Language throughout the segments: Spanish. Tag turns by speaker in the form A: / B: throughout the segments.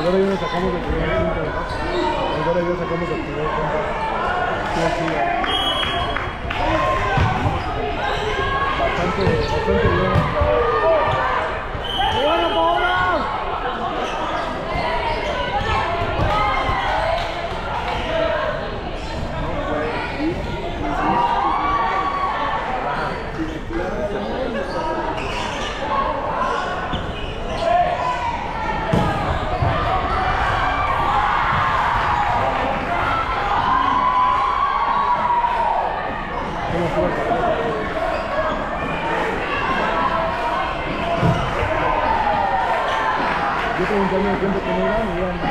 A: Ahora ya nos sacamos del primer punto. Ahora ya sacamos del primer punto. Bastante bien. ¡Bueno, Paula! Yo preguntarme el tiempo que no iban y iban.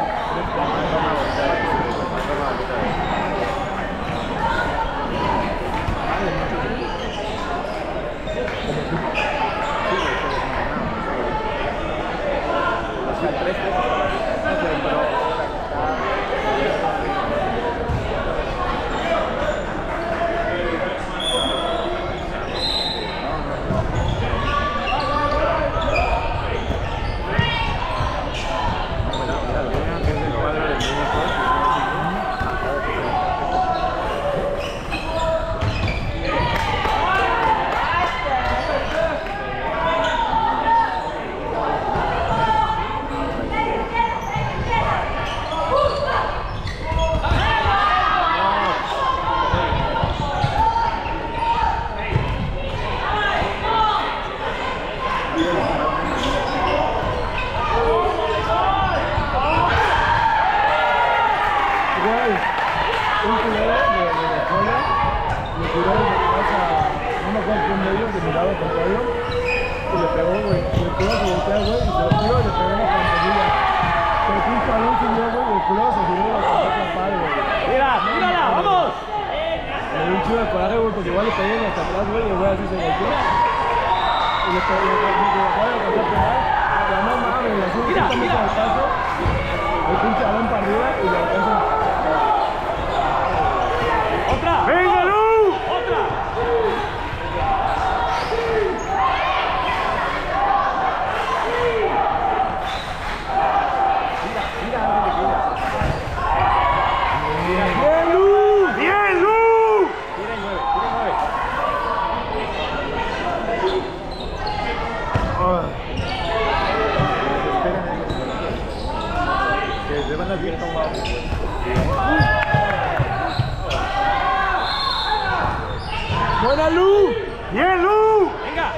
A: ¡Buena Lu! ¡Bien, Lu! ¡Venga!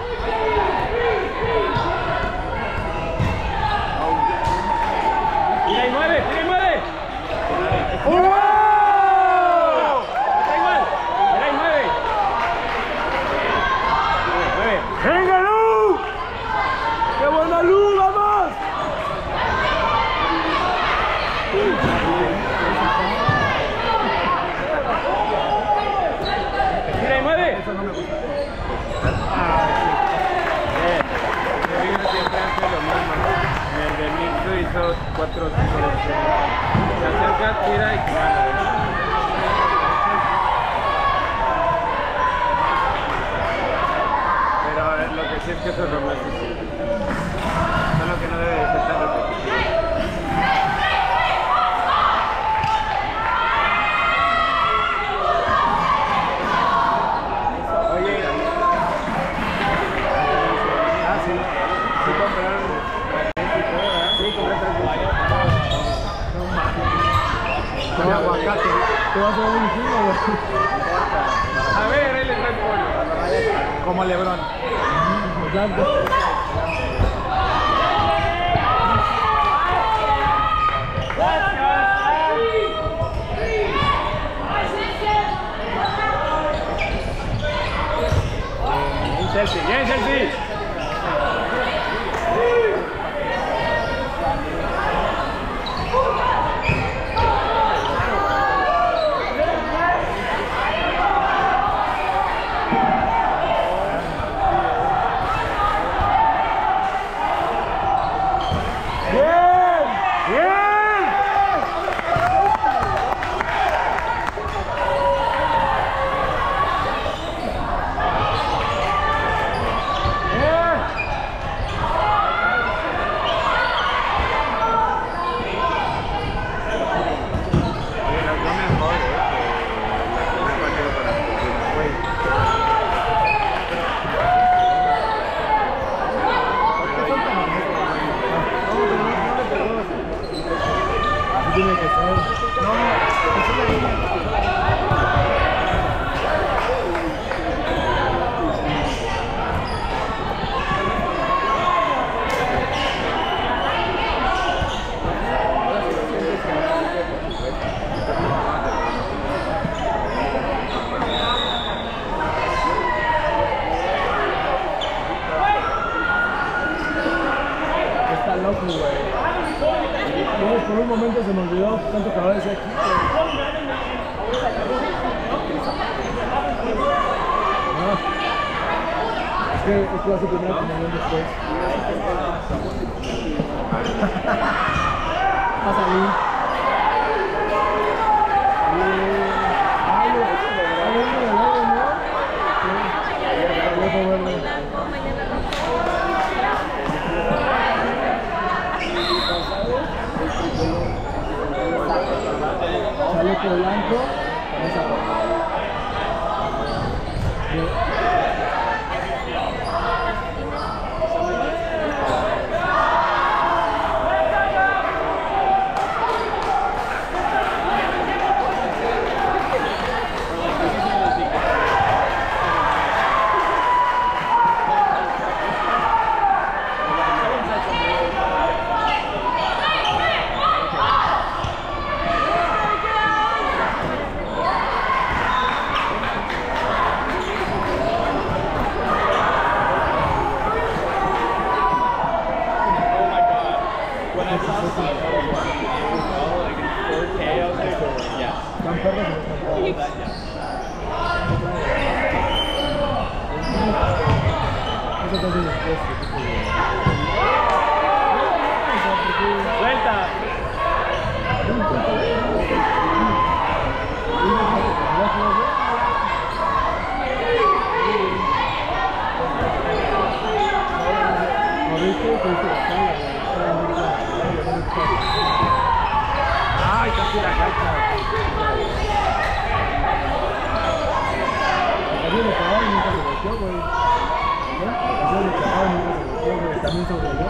A: ¡Tira y mueve! ¡Tira y mueve! ¡Oh! ¡Está igual! ¡Tira y mueve! ¡Venga, Lu! ¡Qué buena Lu! ¡Vamos! ¡Tira y mueve! Eso no me gusta. Siempre hace lo mismo, ¿no? El de Mixo hizo 4 o 5 veces. Se acerca, tira y gana. Pero lo que sí es que eso es lo más difícil. Solo que no debe de ser tan repetitivo. Aguacate. ¿Te vas a ver un chingo, güey? A ver, él está en pollo. Como Lebrón. Exacto. Bien, Chelsea. Bien, Chelsea. momento se me olvidó tanto que ahora decía aquí. Es que esto va a ser primera comunión después. Va a salir. Chaleco blanco, esa ay, casi la cacha. También le pegaba y nunca se volteó, güey. También le pegaba y nunca se volteó, güey. También se volteó.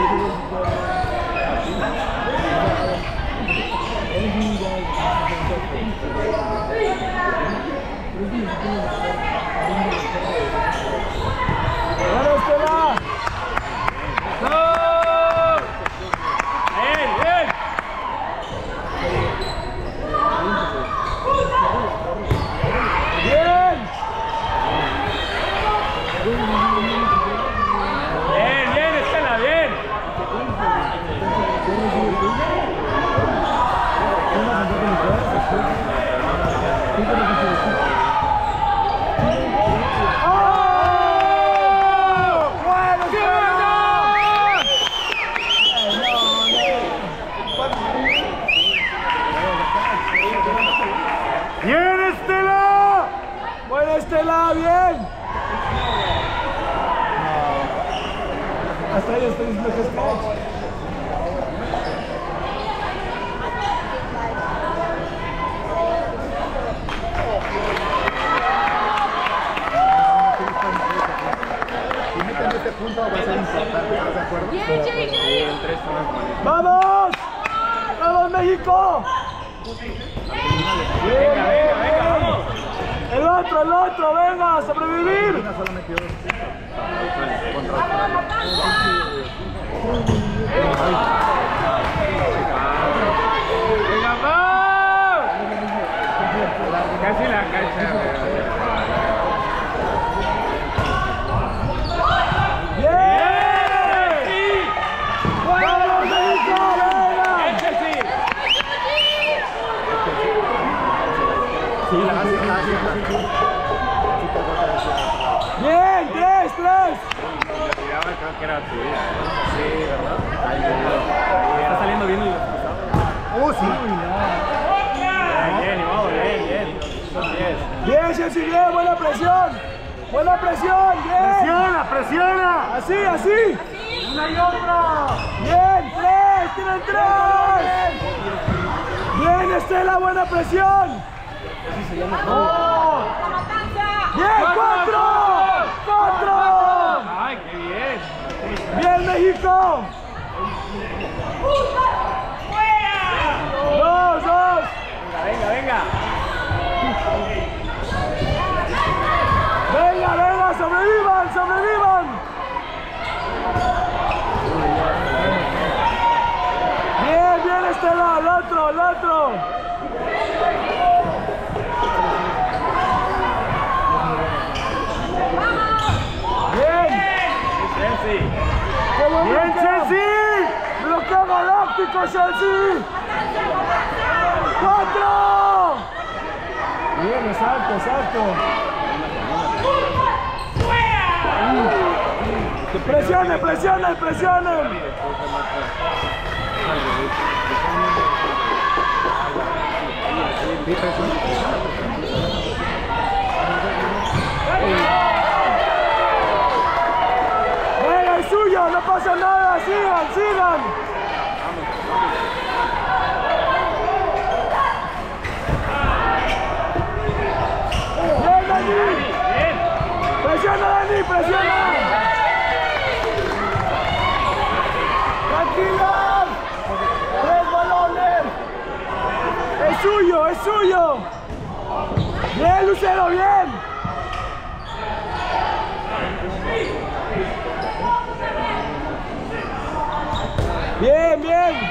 A: ¡Vamos, Estela! ¡No! ¡Bien, bien! ¡Bien! ¡Bien, bien, Estela, bien! ¡Bien, Estela! ¡Buena, Estela! ¡Bien! Hasta ahí estoy diciendo que es catch. Si meten este punto va a ser importante, ¿estás de acuerdo? ¡Vamos! ¡Vamos, México! Venga, venga, venga, vamos. El otro, venga, a sobrevivir. Solo metió dos. Venga, vamos. Casi la cancha. ¡Bien! ¡Vamos, México! ¡Venga! Sí, bien, 3. Creo que era tuya. Sí, ¿verdad? Está saliendo bien el resultado. Sí. Bien, ni modo, bien. Son 10. Bien, Chelsea, bien, buena presión. Buena presión, bien. Presiona. Así. Una y otra. Bien, 3, tienen 3. Bien, Estela, buena presión. ¡Bien, 4! ¡Ay, qué bien! ¡Bien, México! ¡Fuera! ¡Dos! Venga! ¡Sobrevivan! Bien, Estela, el otro. Bien, Chelsea. Bloqueo galope.
B: ¡Táctico, Chelsea! ¡4! Bien, exacto, exacto. Presionen, presionen, presionen. Venga, es suyo, no pasa nada, sigan, sigan. Bien, Dani. Presiona, Dani, presiona. Tranquilos. 3 balones. Es suyo, es suyo. Bien, Lucero, bien. Bien, bien.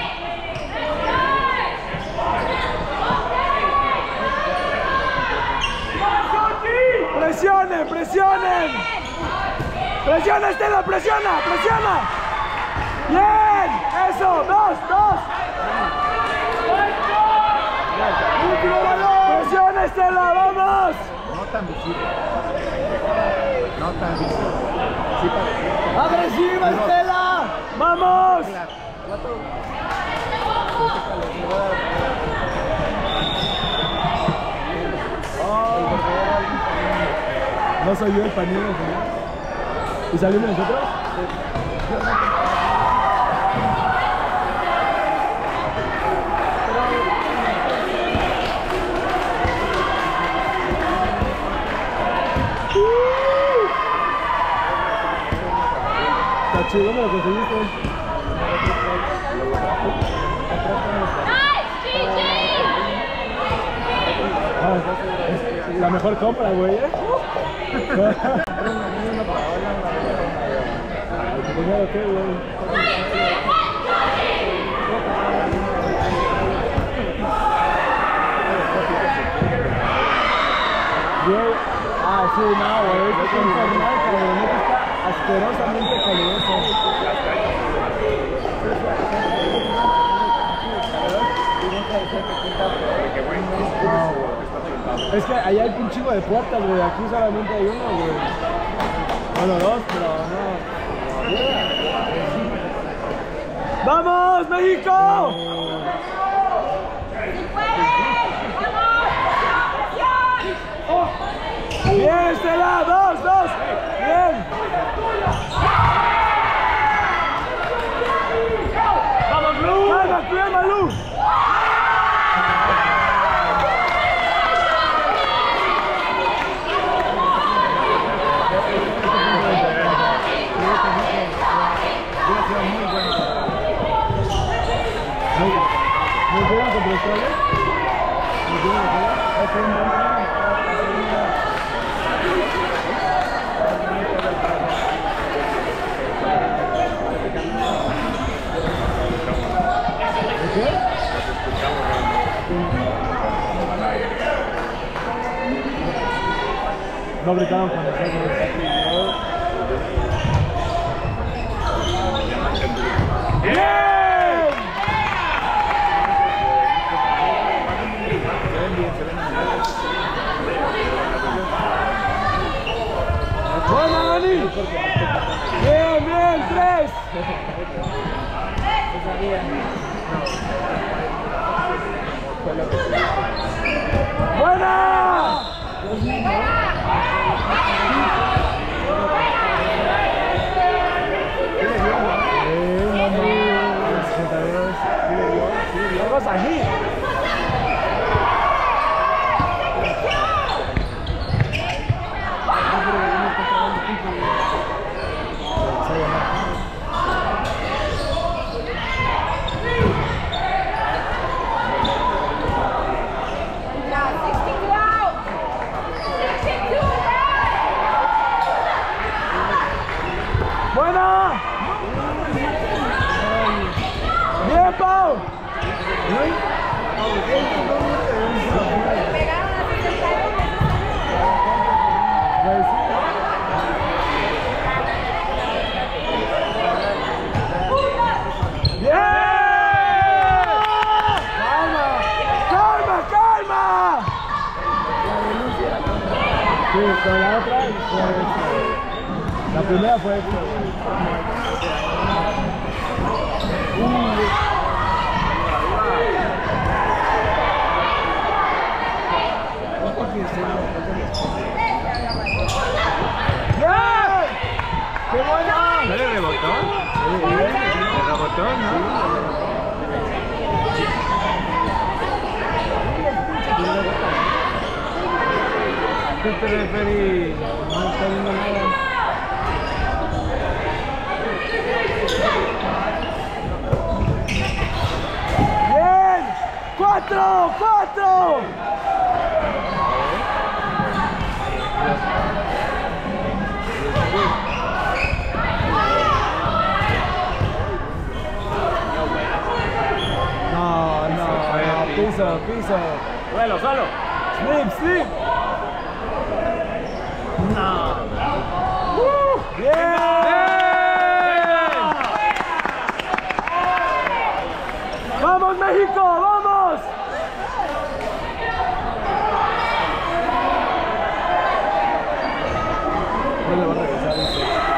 B: Presionen, presionen. Presiona, Estela, presiona, presiona. Bien, eso, 2. Último balón. Presiona, Estela, vamos.
C: No tan visible. No tan visible. Sí parecía.
B: Agresiva, Estela. Vamos. No soy yo el panino, ¿no? ¿Y salimos nosotros? Está chido, ¿me lo conseguiste? Es la mejor compra, güey, ¿eh? Primero, ¿qué, güey? Sí, no, güey, es que infernal, cabrón, está asquerosamente caluroso. Es que allá hay un chingo de puertas, güey, aquí solamente hay uno, güey. Bueno, 2, pero no. ¡Vamos, México! Bien, Estela, 2. Bien. Vamos, Lu. Calma, Lu. ¿Nos vieron contra Australia? ¿Nos vieron Australia? No gritaron cuando se ¡bien! ¡Buena, Dani! ¡Bien, 3! ¡Buena! Vamos aquí. Buena. Bien, Pau. ¡Bien! fue extra. La primera fue extra. ¡Qué buena!
A: ¿No le rebotó? ¿Le rebotó, no? Este referee no está viendo nada.
B: ¡Bien! ¡4! No, piso.
A: Duelo, solo.
B: Slip.
A: No.
B: ¡Bien! ¡Vamos, México! ¡Vamos! No le va a regresar eso.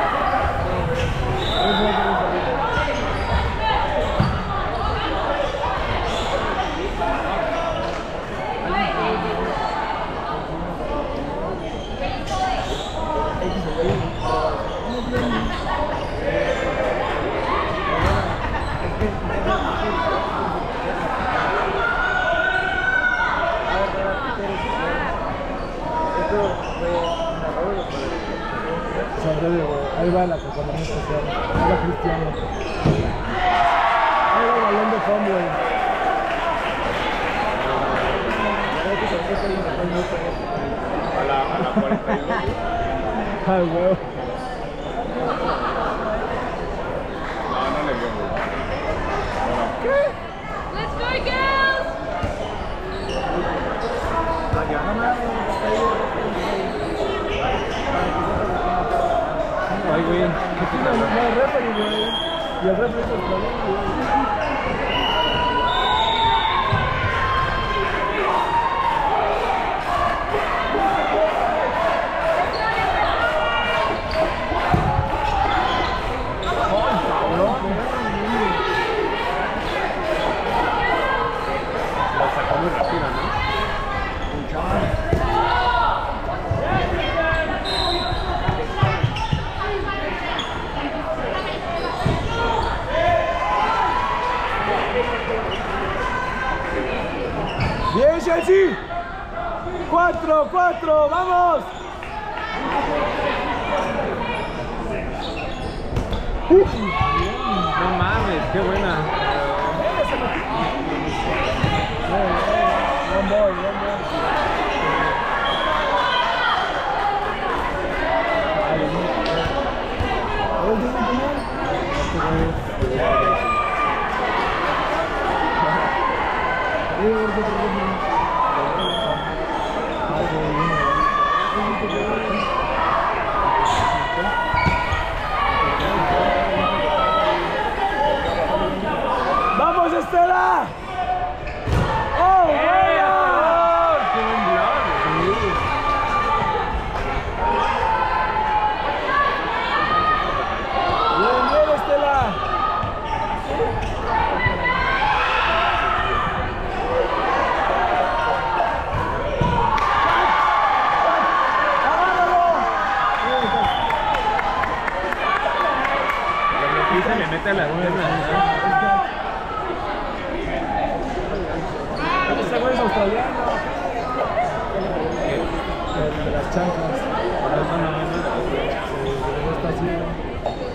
B: Ahí va la componente especial. Ahí va Cristiano. Ahí va el balón de fondo.
C: A la 42.
B: Ay, huevo.
C: No le vio.
D: Let's go, girls!
A: Ay, güey.
B: No, el referee, güey. Y el referee es el problema, güey.
A: Lo sacó muy rápido, ¿no?
B: Bien, Chelsea. 4, vamos.
A: No mames, qué buena.
B: One more. ¡Vamos, Estela! ¡Oh, buena!
A: ¡Qué buen blog!
B: Bien, Estela.
A: Y se le mete a las piernas,
B: Este güey es australiano. El de las chanclas. Está así, ¿no?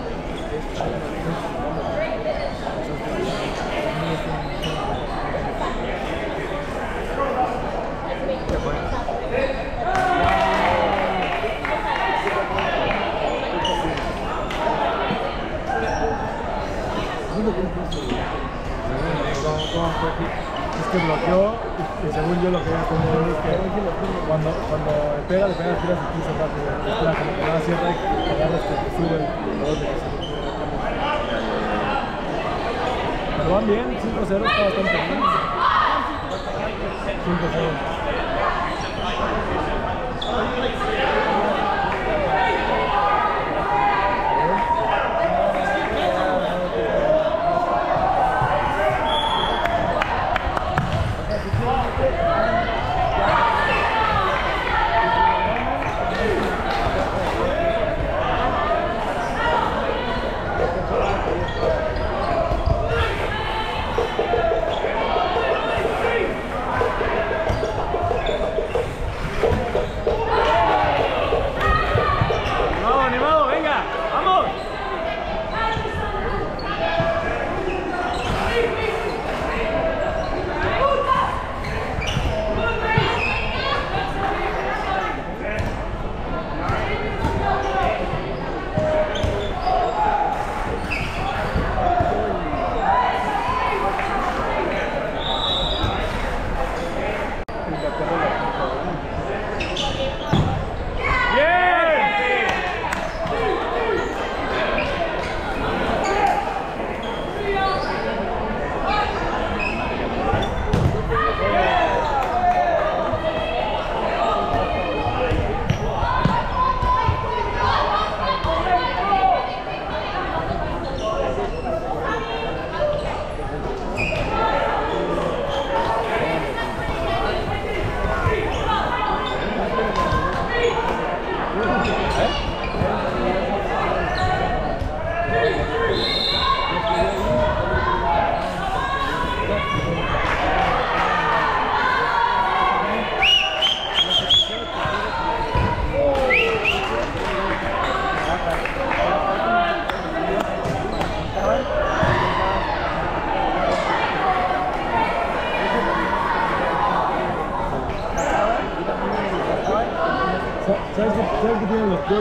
B: Es que bloqueó y según yo lo que había entendido es que cuando le pega, tiras el piso rápido. Espera como que va a cierra y agarras que te sube el dolor de que se le Pero van bien, 5-0 está bastante bien. 5-0.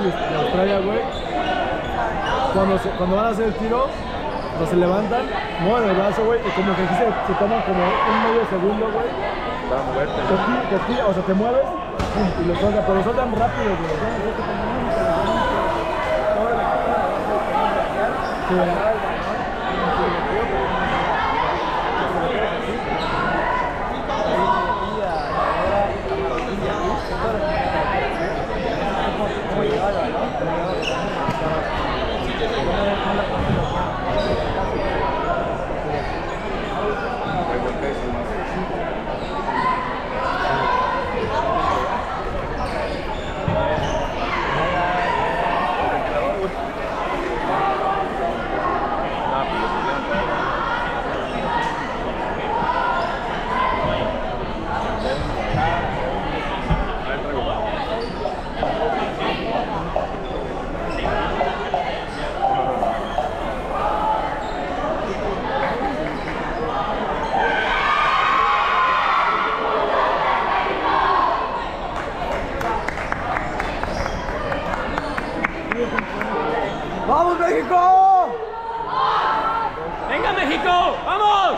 B: de Australia, güey, cuando van a hacer el tiro, o se levantan, mueven el brazo, güey, y como que aquí se toman como un medio segundo, güey.
C: Para moverte.
B: O sea, te mueves y lo sueltan, pero lo sueltan rápido, güey.
A: ¡Vamos, México! ¡Venga, México! ¡Vamos!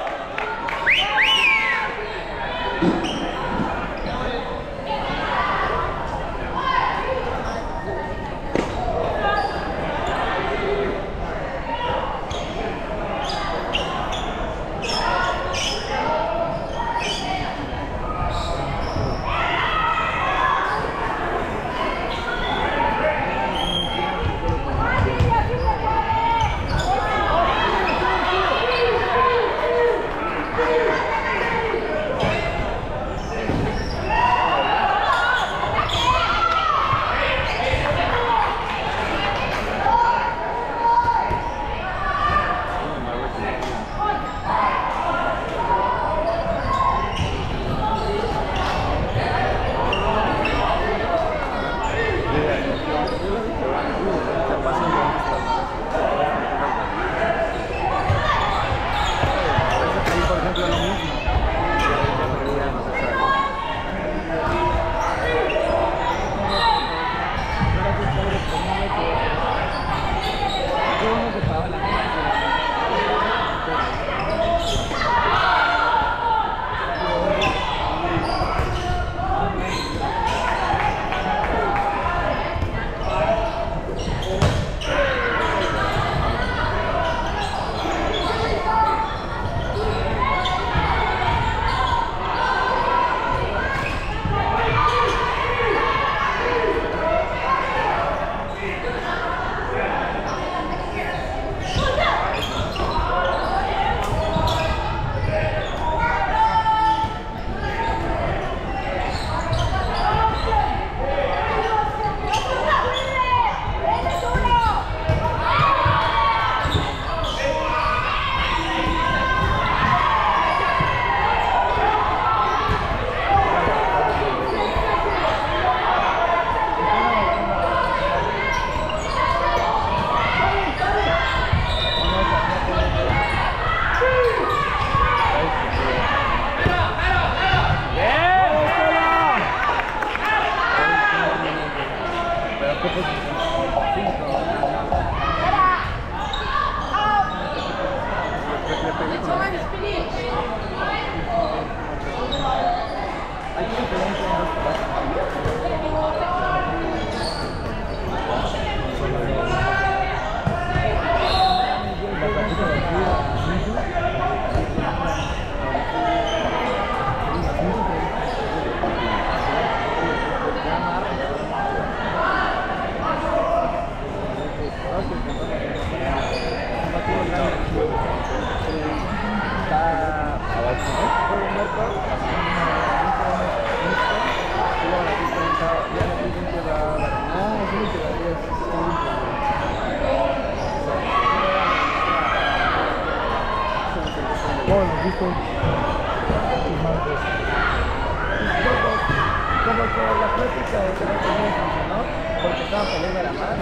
C: Como que la práctica de que no funcionó porque estaba peleando la mano,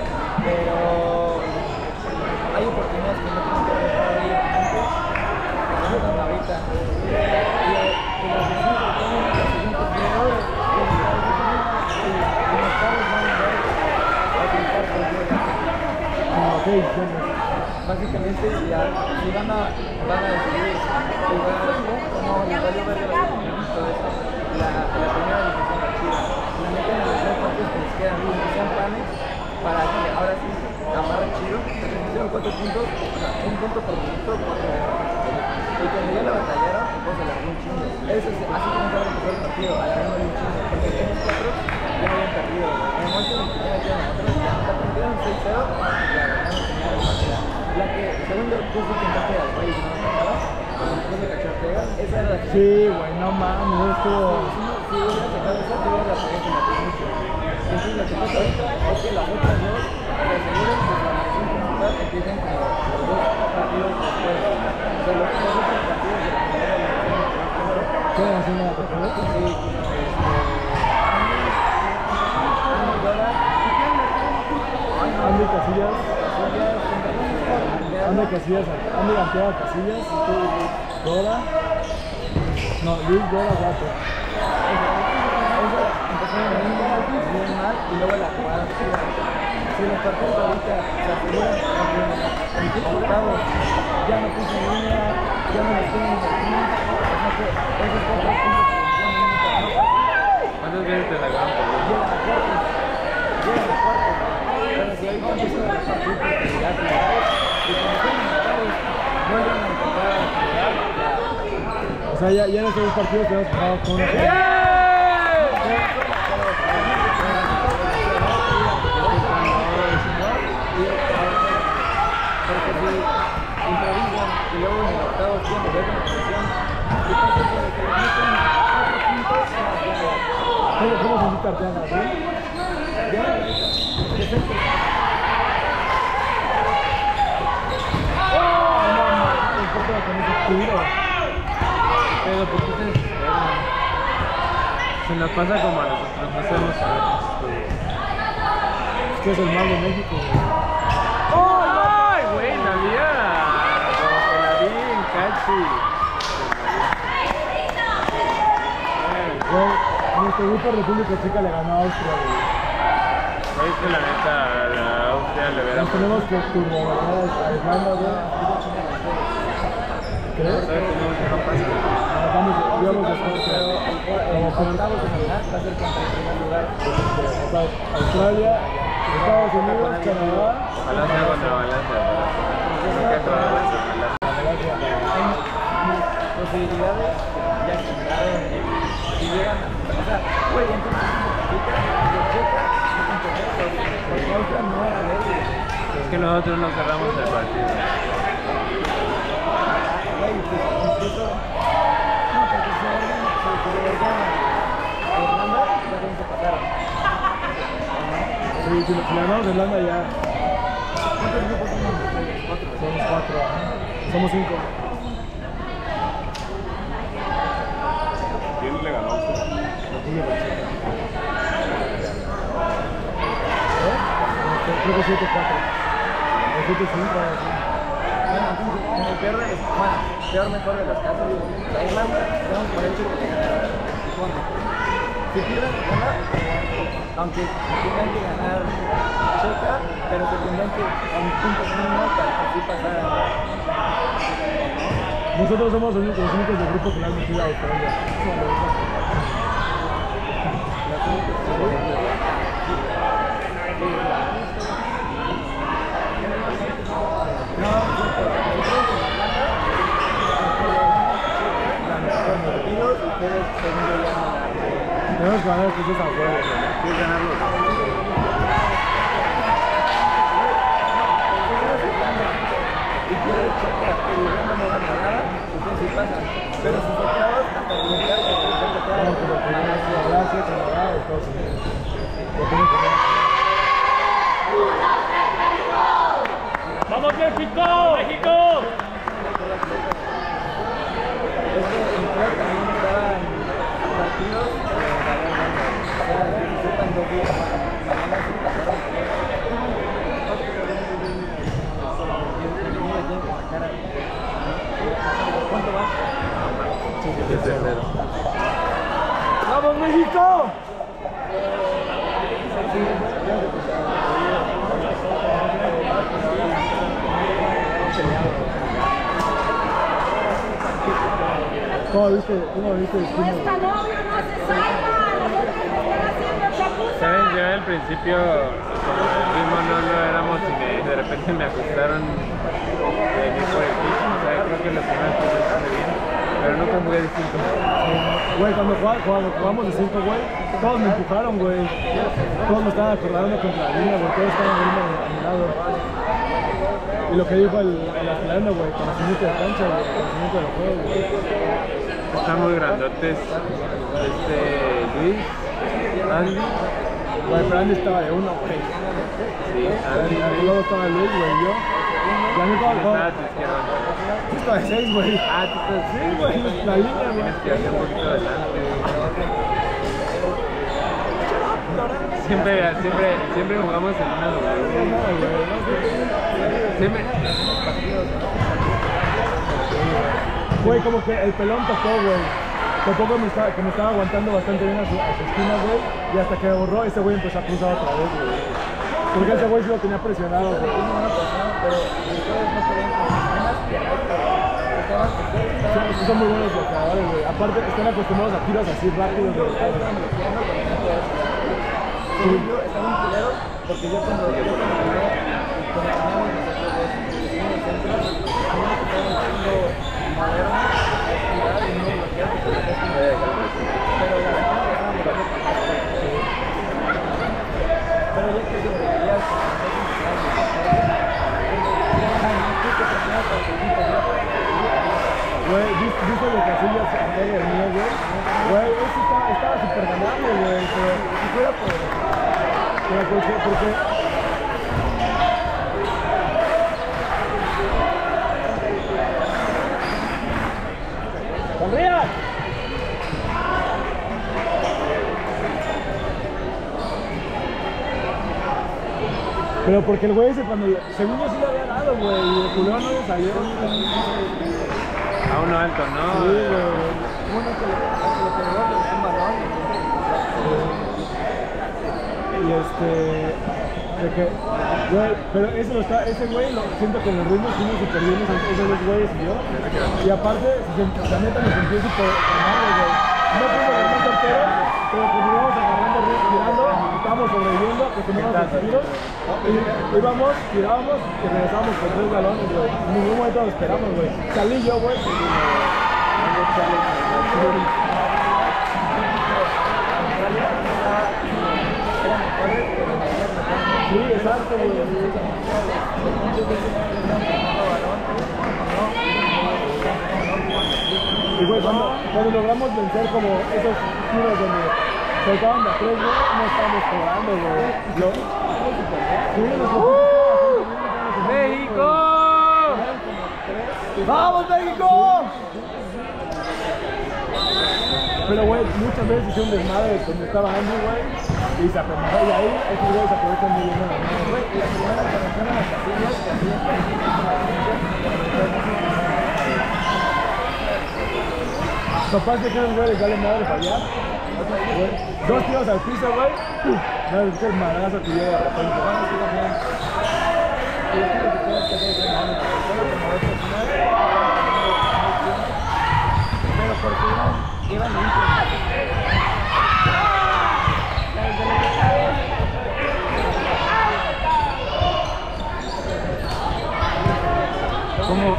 C: pero hay oportunidades que no tienen que haber estado ahí antes, que no están ahorita. Y las decisiones que toman los siguientes jugadores, y los carros van a ver. básicamente si van a decidir jugar como les valió ver de los y todo eso, la primera división de Chile, la meten en los dos partidos que les quedan, que sean planes para que ahora sí amarre chido, se pusieron 4 puntos, o sea, un punto por minuto, 4 veces. Y cuando ya la batallaron, pues alargó un chingo. Eso es así como se va a empezar el partido, alargando un chingo, porque en los 4 ya habían perdido. En el momento en que ya metieron a otros, ya perdieron 6-0 y ya ganaron el partido. La que, según yo, tú fuiste en base al Rey, ¿no? Después de cachar Ortega, esa era la que...
B: Sí, güey, no mames, esto...
C: Si hubiera sacado esa, te hubiera la pagué con la provincia. Entonces lo que pasa ahorita es que las otras dos se aseguran que la nación principal empiecen como los 2 partidos después. O sea, los otros partidos de la primera nación.
B: ¿Qué nación era la primera?
C: Sí,
B: Andy Casillas. Andy Casillas, Andy Arteaga Casillas, Dora. No, Luis Dora Gato.
C: Empezaron bien mal y luego la jugada chida. Si los partidos ahorita se aseguran en el octavo ya no puso línea, ya no les tienen aquí, o sea que esos 4 puntos
A: ¿Cuántas veces te la ganan por
C: llegan a cuartos. Pero si ahorita empiezan a repartir porque ya jugados y cuando tienen octavos no llegan a encontrar a jugar.
B: O sea, ya en estos 2 partidos tenemos que jugar con una...
C: Porque si improvisan y luego en el octavo tienen que ver una presión y pasa eso de que les meten 4 puntos,
B: ¿Cómo se necesita Arteaga?
C: ya, defecto.
A: Pero ¿por qué se desesperan? Se nos pasa como a nosotros, no sabemos saber.
B: Es que es el mal de México, güey.
A: ¡Ay, güey! La mía. Como que la vi en Cachi.
B: Güey, nuestro grupo República Checa le ganó a Austria, güey.
A: Güey, es que la neta, la Austria le verá.
B: Nos tenemos que turboganar a Irlanda, güey. ¿Crees?
A: ¿Sabes cómo se no pasa?
B: Digamos después,
C: Octavos de final va a ser contra el primer lugar.
B: Australia, Estados Unidos, Canadá.
A: Ojalá sea contra Valencia, pero nunca he probado eso.
C: Hay posibilidades ya chingaron si llegan a... O sea, güey, entonces de Checa no contender porque Austria no era ley.
A: Es que nosotros no cerramos el partido.
C: Güey, pues incluso... No, porque si le llaman a Irlanda, ya tienen que pasar.
B: Sí, si le ganamos a Irlanda ya
C: ¿Cuántos grupos somos? 4.
B: somos 4. Somos 5.
A: ¿Quién le ganó a usted?
B: Creo que 7-4. O 7-5, así.
C: Bueno, entonces, en el peor de los... Bueno, peor mejor de los casos, la Irlanda, tenemos por hecho que ganar. Supongo. Si pierden, ganar, aunque tengan que ganar Checa, pero se tendrán que a un punto mínimo para así pasar.
B: Nosotros somos los únicos del grupo que le han metido a Australia. Tenemos que ganar estos 2 a juego.
A: ¿Quieres ganarlo?
C: Pero sus octavos hasta el mundial se puede
B: No, pero Malasia, Canadá, Estados Unidos. Lo tienen que ganar.
A: ¡Vamos México! ¡México!
C: Es que en Club también estaban partidos o sea, que sepan 2 días mañana sí pasaron. ¿Cuánto vas?
B: ¡Vamos, México! ¿Cómo viste el esquema, güey?
D: Nuestra novia no se salva. Nosotros tenemos que estar haciendo chapuza.
A: ¿Sabes? Yo al principio, como fuimos, no éramos y de repente me ajustaron por el piso. O sea, creo que los primeros cosas hice bien, pero nunca jugué de 5.
B: Güey, cuando jugamos de 5, güey, todos me empujaron, güey. Todos me estaban acordando contra la línea, güey. Todos estaban viendo a mi lado. Y lo que dijo el australiano, güey, conocimiento de cancha, güey, conocimiento del juego, güey.
A: Están muy grandotes. Luis, Andy.
B: Güey, pero Andy estaba de 1, güey.
A: Sí, Andy.
B: Luego estaba Luis, güey, y yo. Y a mí como...
A: Estaba a tu izquierda.
B: Tú estabas de 6, güey.
A: Ah, tú estás.
B: Sí, güey, la línea, güey.
A: Tienes que hacer un poquito adelante. Siempre jugamos en una doble. Siempre.
B: Güey, como que el pelón tocó, güey. Tocó que me estaba aguantando bastante bien a su esquina, güey. Y hasta que me borró, ese güey empezó a cruzar otra vez, güey. Porque ese güey sí lo tenía presionado, güey.
C: Pero ustedes no podían con
B: Son muy buenos bloqueadores, güey. Aparte, están acostumbrados a tiros así rápidos, güey.
C: Estaban culeros porque yo cuando teníamos madero a estirar y no bloquear pero la pero ya que se debería
B: güey, ¿viste lo que Casillas anterior el mío, güey? Güey, eso estaba súper ganable, güey. Pero si fuera ¿por qué? ¡Sonrías! Pero porque el güey ese cuando... Según yo sí le había dado, güey. Y el culero no le salió.
A: A uno alto, ¿no?
B: Sí, güey.
C: uno que le pegó le dio un balón
B: Y de que, güey, pero ese güey siento que en los ritmos fuimos súper bien esos dos güeyes y yo. Y aparte, la neta me sentí súper amable, güey. No fuimos los más certeros, pero continuamos agarrando ritmo, tirando, estábamos sobreviviendo, acostumbramos a los tiros. Y íbamos, tirábamos y regresábamos con 3 balones, güey. En ningún momento lo esperamos, güey. Salí yo, güey. Sí, exacto, güey. Y güey, cuando logramos vencer como esos tiros donde soltaban de 3, güey, no estábamos cobrando, güey.
A: ¡México!
B: ¡Vamos, México! Pero, güey, muchas veces hicieron desmadre donde estaba Andy, güey. Y se aprovechó, y ahí esos güeyes se aprovechan muy bien.
C: güey, la primera conexión a las casillas
B: Capaz de que esos güeyes les vale madre fallar. Güey, 2 tiros al piso, güey. No, es que el madrazo que llega de repente.
C: pero porque iban limpios.
A: ¿Cómo?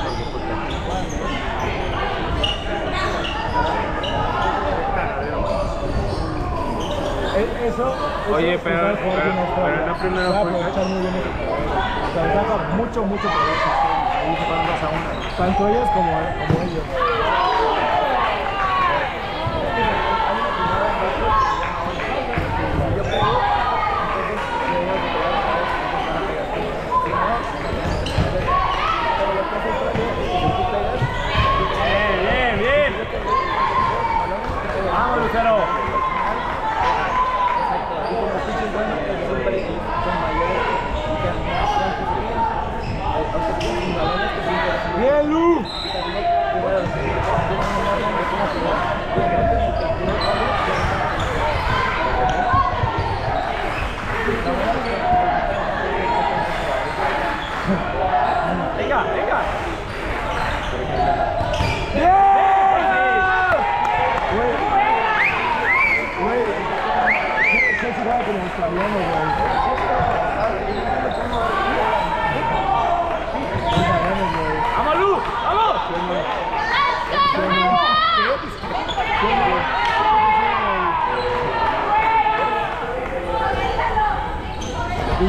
B: Eso.
A: Oye, pero no primero fue.
B: Aprovechar muy bien ese jugador. Se les saca mucho provecho. Ahí se van 2-1. Tanto ellos como ellos.
A: Bien. Vamos, Lucero.
B: ¡Bien, Lu!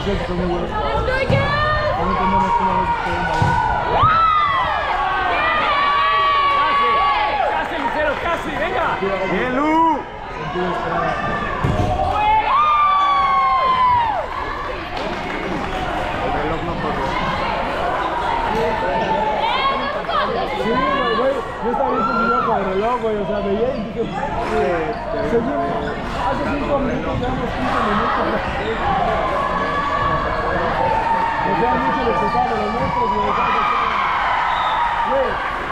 B: Chelsea son muy buenos.
D: ¡Estoy bien!
B: No entendemos cómo a veces pueden balón.
A: Casi, Lucero, casi, venga.
B: Bien, Lu. Sentido esperado.
A: El reloj no corre.
B: Sí, güey. Yo estaba viendo un video con el reloj, güey. O sea, veía y dije, seguimos. Hace 5 minutos, llevamos 15 minutos. Nos vean mucho los pesados, los nuestros, güey. Güey.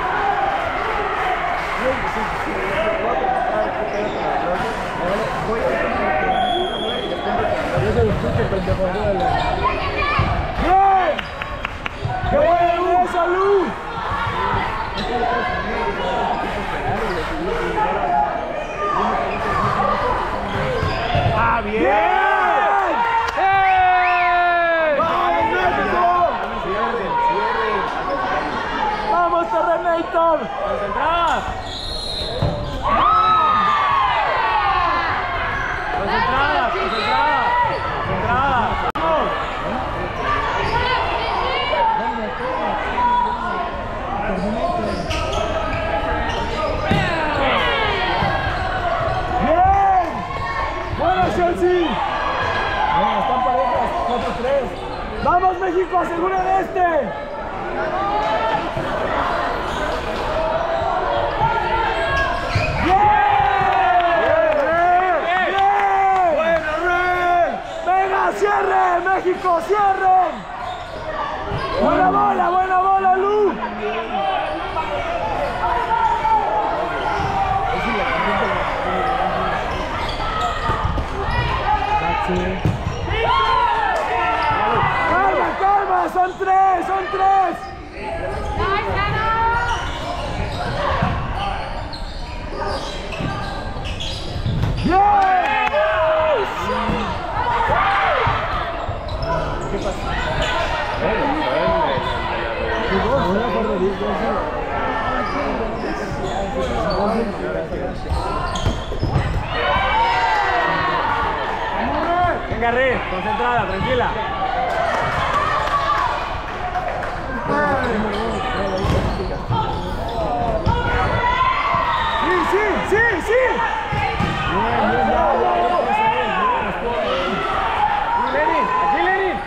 B: Yo se lo escucho, pendejo. ¡Bien! ¡Qué buena esa, Lu!
A: ¡Ah, bien!
B: ¡Bien! ¡Vamos, Terrenator!
A: ¡Concentradas! ¡Concentradas! ¡Concentradas! ¡Concentradas! ¡Vamos!
B: ¡Bien! ¡Buena, Chelsea! Bueno, están parejas, 4-3. ¡Vamos, México! ¡Aseguren este! ¡Cierren, México! ¡Cierren! ¡Buena bola, Lu! ¡Calma, calma! ¡Son tres! ¡Bien! ¿Qué pasa?
A: Venga, Rey, concentrada, tranquila.
B: ¡Sí!
A: Lenin, aquí Lenin.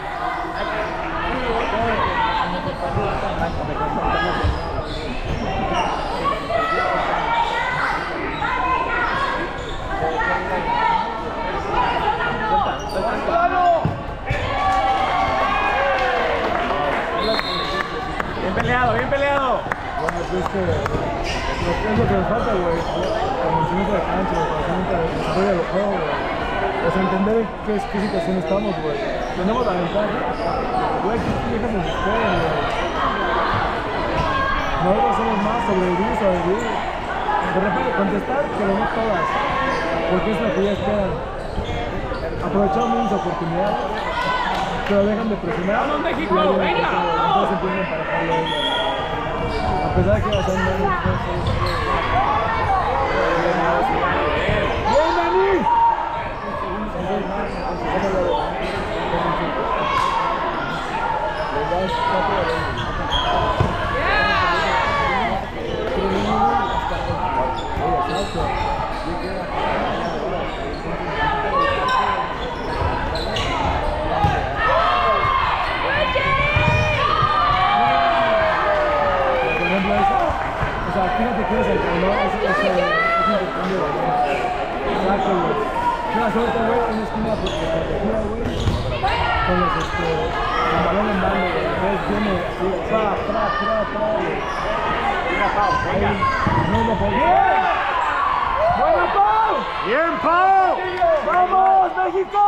A: Bien peleado.
B: Bueno, pues es que lo que nos falta, güey, conocimiento de cancha, conocimiento de desarrollo del juego, güey. O sea, entender en qué situación estamos, güey. Tenemos la ventaja, güey, que viejas nos esperan, güey. Nosotros hacemos más sobrevivir. De repente contestar, pero no todas, porque es la que ya esperan. Aprovechamos muchas oportunidades, pero dejan de presionar.
A: ¡Vamos, México! ¡Venga!
B: Entonces empiezan a emparejarlo ellos. A pesar de que va a ser menos. ¡Bien, Dani! O sea, fíjate que es el calor, es intercambio de balón. Exacto, güey. Una suerte, güey, en una esquina protegida, güey. Con los, el balón en banda, güey. Entonces viene así, güey.
A: Venga, Pau, venga.
B: No, ¡bien! ¡Buena, Pau!
A: ¡Bien, Pau!
B: ¡Vamos, México!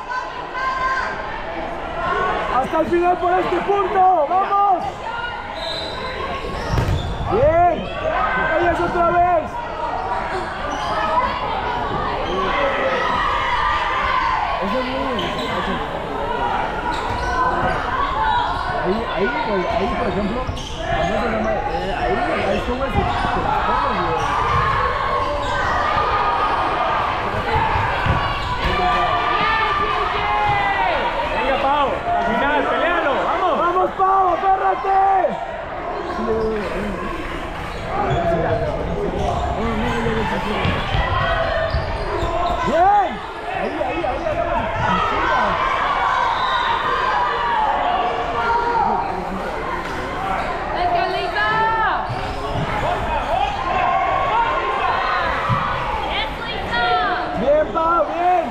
B: ¡Hasta el final por este punto! ¡Vamos! ¡Bien! ¡Ellas otra vez! Eso es muy... Ahí, por ejemplo, cuando se llama... Ahí subes y te las pones, güey.
A: Venga, Pau.
B: ¡Muévete! ¡Bien! Ahí, ¡bien, Pau, bien!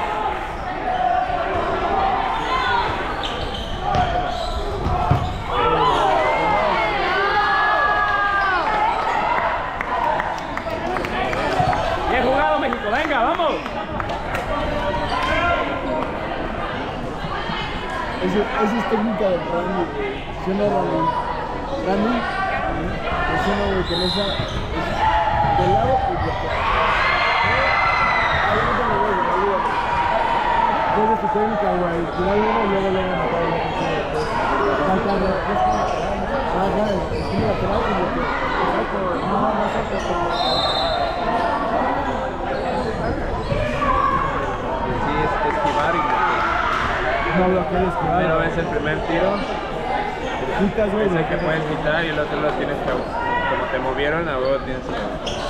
A: Bien jugado, México, venga, vamos.
B: Esa es técnica del Randy, güey. ¿Sí o no, Randy? Randy, es uno, güey, que no esa de lado y bloquea. Ahí no te lo voy, ayúdame. Esa es tu técnica, güey. Tirar uno y luego matar el otro. Saltar, esquina lateral y bloquea. No
E: Sí, es esquivar y
B: no bloquea, esquivar.
E: primero ves el primer tiro,
B: Quitas, güey.
E: es el que puedes quitar y el otro lo tienes que, como te movieron, a huevo tienes que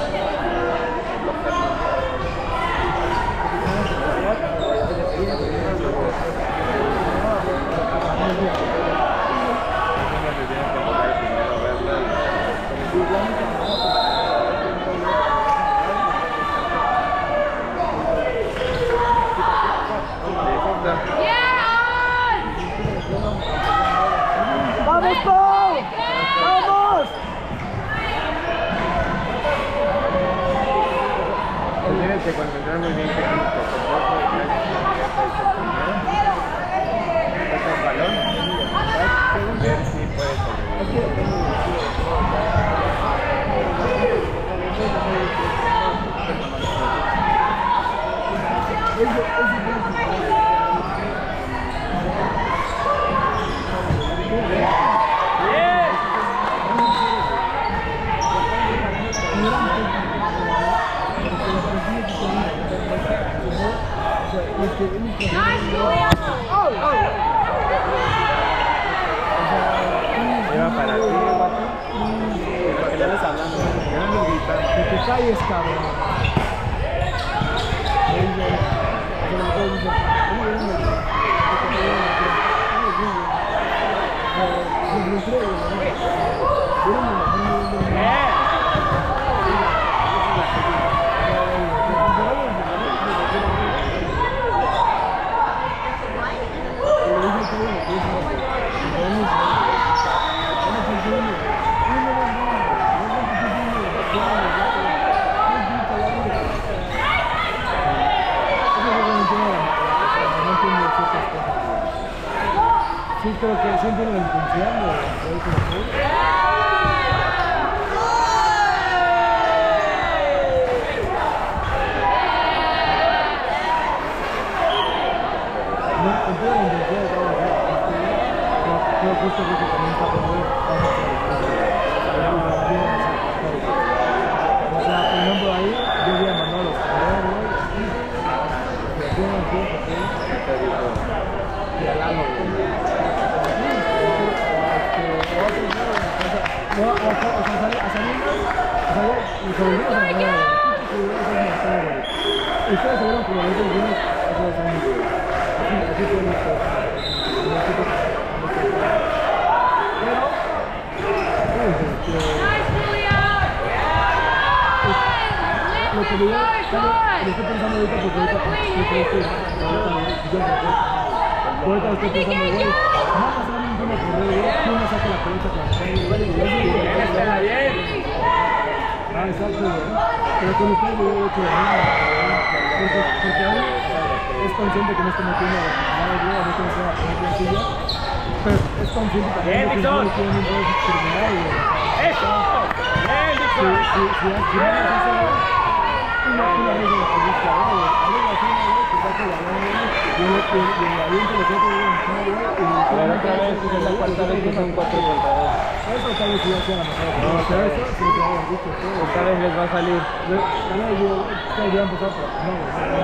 B: ¡Vamos, Pau! ¡Vamos!
E: tienes que concentrar muy bien que el balón, ver si puedes lleva para ti, que le andas hablando, que no andas gritando.
B: Que te calles, cabrón. Sí, creo que sí entiendo la intención de no, entiendo la intención de todo eso. Creo justo que también está por ver. O sea, por ejemplo, ahí yo había mandado los correos, y al lado, no, a salir, mis sobrinos se me ustedes se vieron como los niños hace 2 años. Así fue nuestro. Pero, lo que yo estoy pensando ahorita, porque ahorita ahorita estoy pensando, güey, vamos a hacer un tema por red, ¿quién me saca la pelota con la
A: Bien.
B: Ah, exacto, güey. Pero con ustedes yo he hecho lo mismo, porque ahora es consciente que no estoy metiendo a los aficionados, no estoy metiendo a la primera plantilla, pero es consciente también de que no tienen un rol extraordinario, güey.
A: ¡Eso! ¡Bien, Dixon!
B: Si no haces eso, una vez de la política, güey, algo así, güey, que saca la mano, y el aviento lo trata de
E: Pero otra vez es la cuarta vez que son 4 contra 2.
B: eso tal vez ya sea la mejor. No, pero eso sí que habían dicho todo.
E: Esta vez les va a salir.
B: Yo ya empezó, pero no,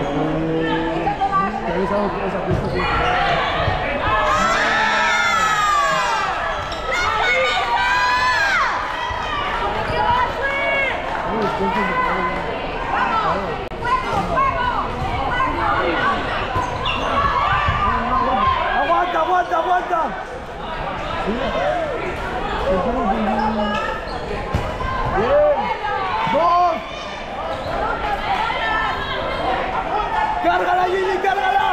B: pero es algo que esa pista sí. ¡Dos! ¡Cárgala, Gigi, cárgala!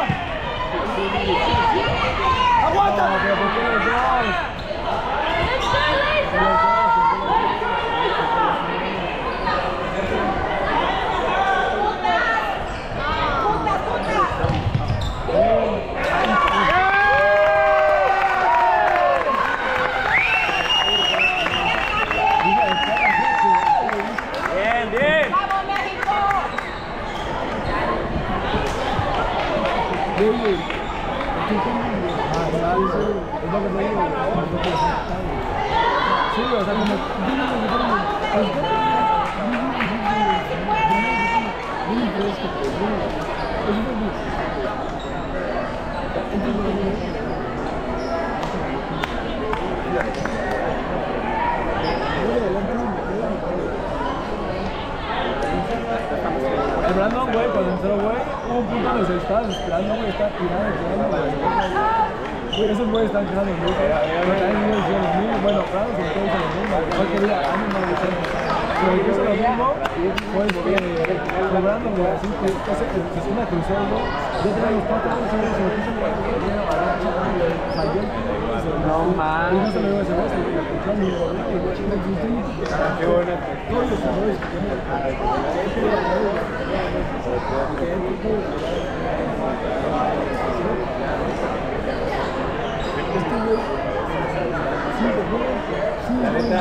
B: ¡Aguanta! ¿Pero por qué los dos?
A: Bien, bien.
D: ¡Vamos, México!
B: Sí, o sea, como... El Brandon, güey, cuando entró, güey, hubo un punto donde se estaba desesperando, güey, estaba tirando, güey. Esos güeyes están tirando mucho. Bueno, claro, se puede hacer lo mismo. Cualquier día, a mí no me gusta. Pero el que hizo lo mismo fue Brandon, güey, así que es una cruzada, güey. Ya trae los cuatro, se lo quiso, falló.
E: No mames.
B: Y no se lo iba a hacer, se lo escuchó a mi gobierno.
E: Qué buena.
B: Todos los jugadores que tienen.
E: La neta,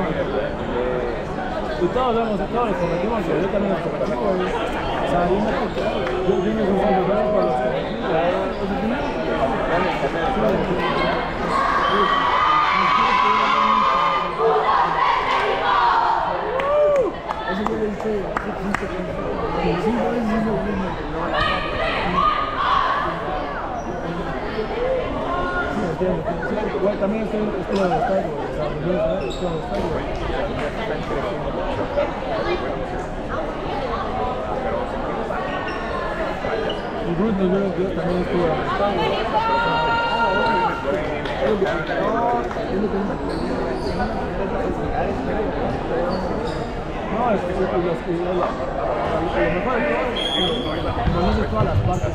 B: y todos los cometimos, yo también los cometí, güey. O sea, yo me confundo por los también estoy en el estadio, o sea, estoy en el estadio. Y Bruce nos vio que yo también estuve en el estadio. No, es que lo mejor de todo es que conoces todas las partes.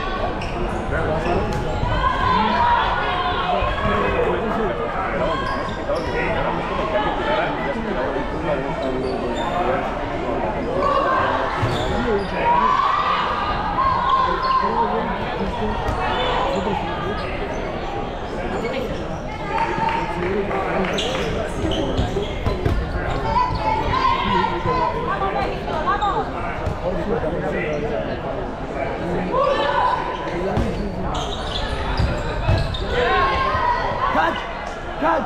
B: Catch!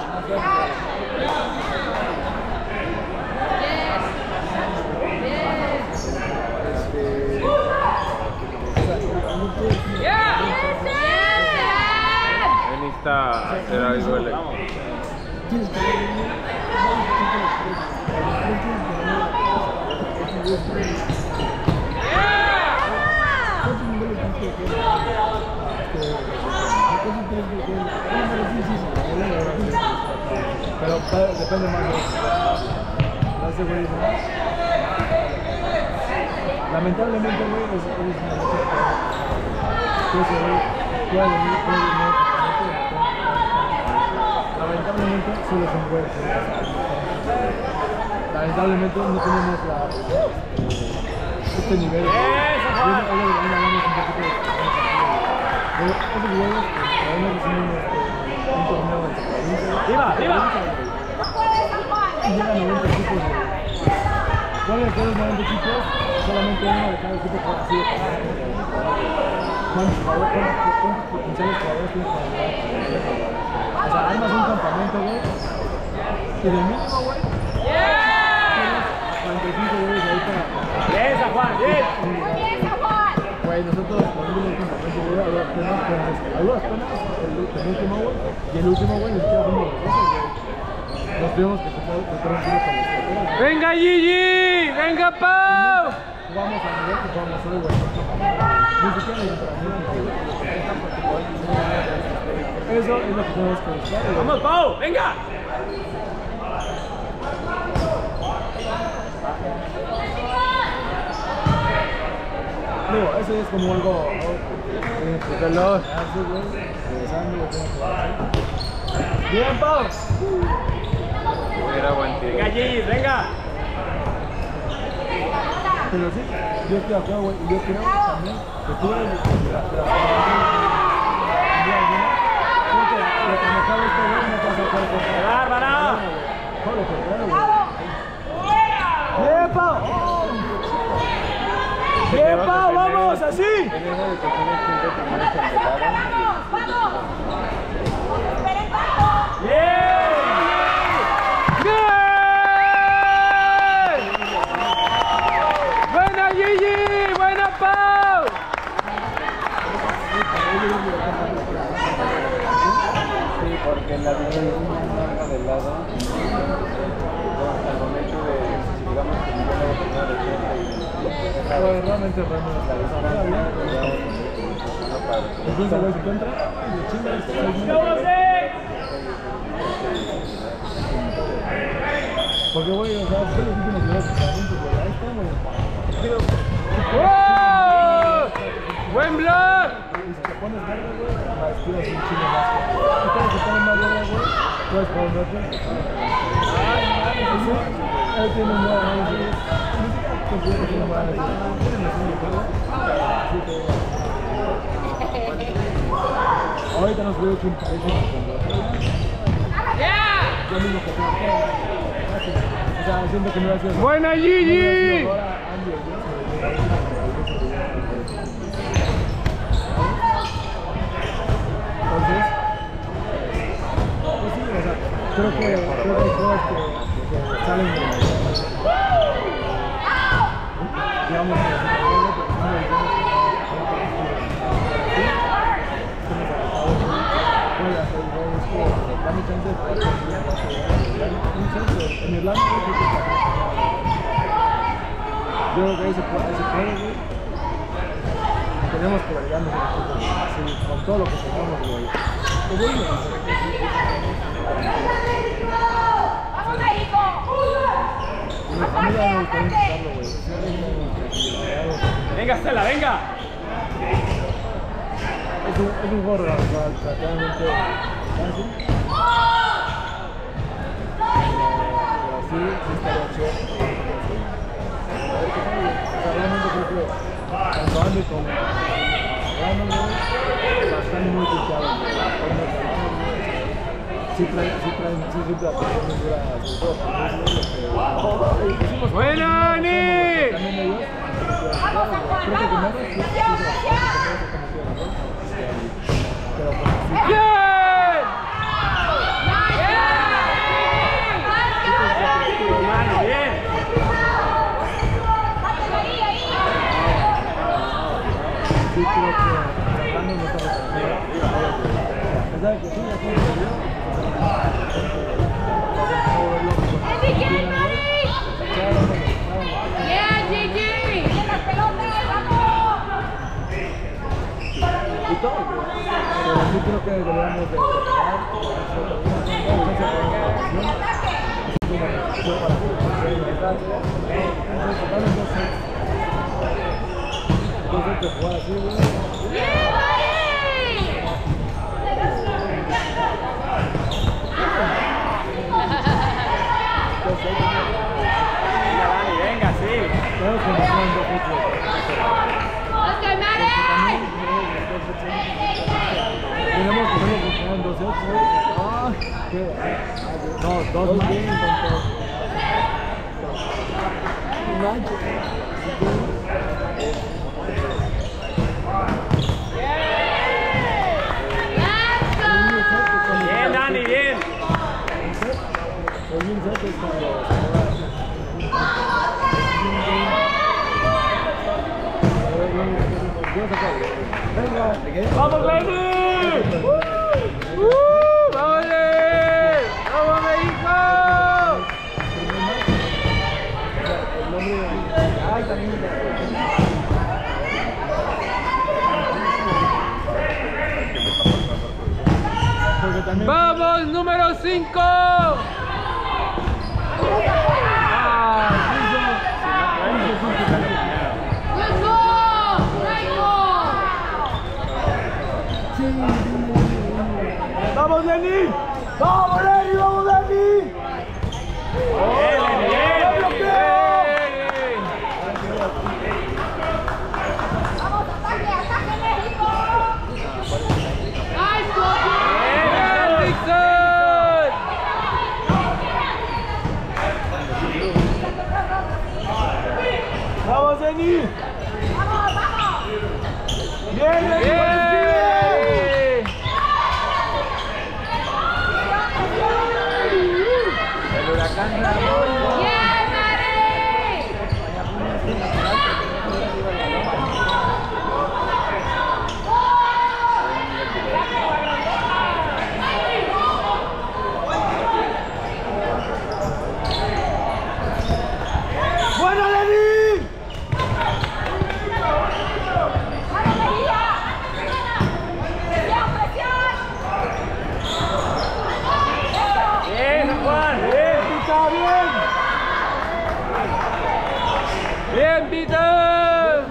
E: Necesita hacer algo el
B: pero depende más de seguridad. Lamentablemente, güey, es una noche que se ve, lamentablemente solo son güeyes. Lamentablemente no tenemos este nivel. Esos güeyes podemos recibir un torneo de
A: ¡Viva, viva!
B: y llegan 90 equipos. ¿Cuáles de los 90 equipos? Solamente uno de cada equipo puede así de pasar. ¿Cuántos potenciales jugadores tienes para jugar? O sea, armas un campamento, güey. Y de mínimo, güey, tienes 45 güeyes ahí para...
A: ¡Bien, San Juan! ¡Bien!
B: Güey, nosotros ponemos el campamento, güey, a duras penas, el penúltimo, güey, y el último, güey, ni siquiera fuimos los cosas, güey. Nos tuvimos que tocar un tiro con los jugadores.
A: ¡Venga, Gigi! ¡Venga, Pau!
B: jugamos al nivel que jugamos hoy, güey. Ni siquiera el entrenamiento. Eso es lo que tenemos que buscar.
A: ¡Vamos, Pau! ¡Venga!
B: Digo, eso es como algo. Reloj. Así, güey. Regresando, lo tengo que hacer. Bien, Pau.
E: Era buen tiro.
A: ¡Venga, Gigi! ¡Venga!
B: Pero sí, yo estoy acá, güey, y yo creo también que tú eres de la creo que lo que me cabe este güey no pasa por el
A: ¡Bárbara!
B: ¡Bien, Pau! ¡Bien, Pau! ¡Vamos! ¡Así!
A: ¡Buena, Gigi! ¡Buena, Pau!
E: Sí, porque la línea es muy larga del lado. Al momento de, digamos, que yo la voy a poner de frente y
B: Realmente,
E: la
B: entonces, güey, si tú entras, le chingas. Porque, güey, o sea, fue los últimos días de entrenamiento, güey. Ahí estamos.
A: ¡Buen blog!
B: Y si te pones verde, güey, la estiras un chingo más. Y cuando se pone más verde, güey, puedes poner verde. Él tiene un buen análisis. Ni siquiera considero que tiene un buen análisis. Tiene noción de todo. Así que... Ahorita nos veo que un país con yo mismo que tengo que... O sea, siento que no hubiera sido...
A: ¡Buena, Gigi!
B: Entonces, pues sí, o sea, creo que hay cosas que salen de digamos, dame chance de en Irlanda yo creo que ahí se puede, güey. Tenemos que variarnos así, con todo lo que tengamos, güey. Pues bueno,
D: ¡Vamos, México!
B: mi familia no me gusta intentarlo, güey.
A: ¡Venga, Estela, venga!
B: Es un juego relativamente fácil. Pero sí estaría chido. O sea, realmente creo que tanto Andy como Brandon, güey, están muy pichados, güey. Sí traen siempre la presión muy dura, sobre todo hicimos
A: ¡Buena, Ani!
B: también ellos.
D: ¡Vamos, San Juan!
B: Creo que
D: ¡Vamos!
B: primero sí,
D: ¡Presión, presión!
B: pero pues sí.
A: ¡Bien! ¡Mano, bien!
B: Sí, creo que Brandon no está reconocido. A pesar de que sí, ya tiene
D: ¡Enrique, Mari! ¡Bien, Gigi! ¡Bien las pelotas! ¡Vamos!
B: y todo. Pero sí creo que deberíamos de mejorar. Entonces te jugar así, güey.
D: ¡Bien, Mari!
A: Venga, Dani, venga, sí.
B: Tenemos que mejorar en dos sets, güey.
D: ¡Oscar, Mari!
B: Tenemos que hacerlo funcionar en dos sets, güey. Ah, qué no, dos más. Un ancho.
A: Bien, Dani, bien.
B: El win set es cuando
A: ¡Vamos, Lenny! ¡Vamos, Lenny! ¡Vamos, México!
B: el nombre de... Ay, también.
F: 5.
B: ¡Vamos, Lenny! ¡Vamos, Lenny! ¡Vamos, Lenny!
D: Vamos, ataque, ataque México.
B: ¡Vamos, Lenny!
D: Vamos, vamos.
B: ¡Bien, Lenny!
E: El huracán Ramón.
D: Bien, Mari.
B: ¡Buena, Lenny!
D: ¡Vamos, Mejía! ¡Presión, presión!
A: Bien, Juan, bien.
B: ¡Está bien!
F: Bien, Peter.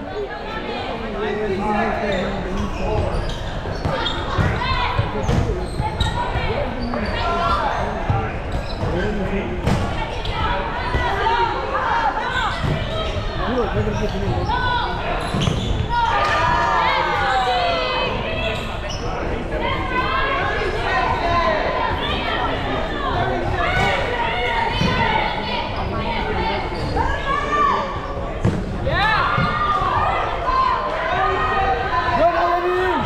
B: ¡Buena, Lenny!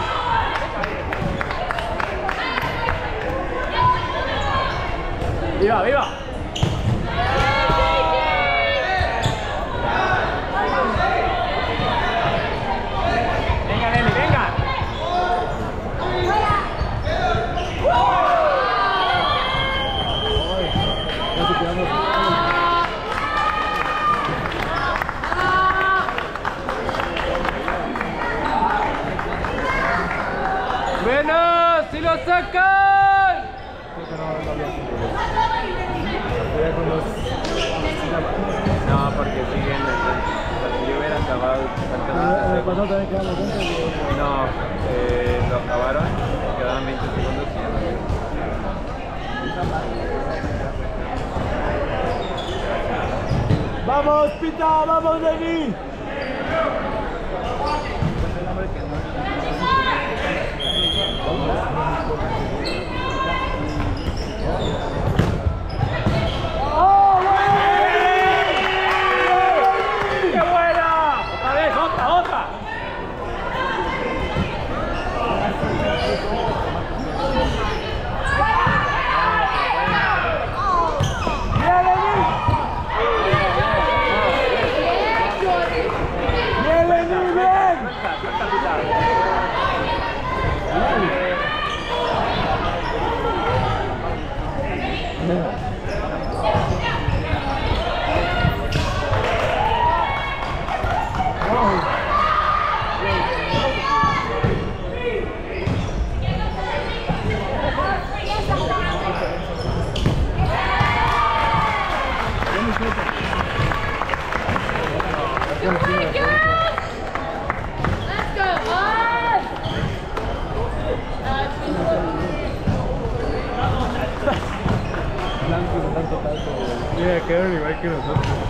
A: ¡Viva, viva! Venga, Lenny, venga.
F: Bueno, si lo sacan.
E: No, porque siguen. Si yo hubiera acabado
B: En el pasado también quedamos juntos.
E: No, lo acabaron, quedaban 20 segundos y ya no.
B: ¡Vamos, Pita! ¡Vamos, Lenny! ¡Oh,
A: ¡Qué buena! ¡Otra vez, otra, otra!
B: ¡Bien, Lenny! ¡Bien, Lenny! ¡Bien!
D: Let's go, on!
B: Mira, quedaron igual que nosotros.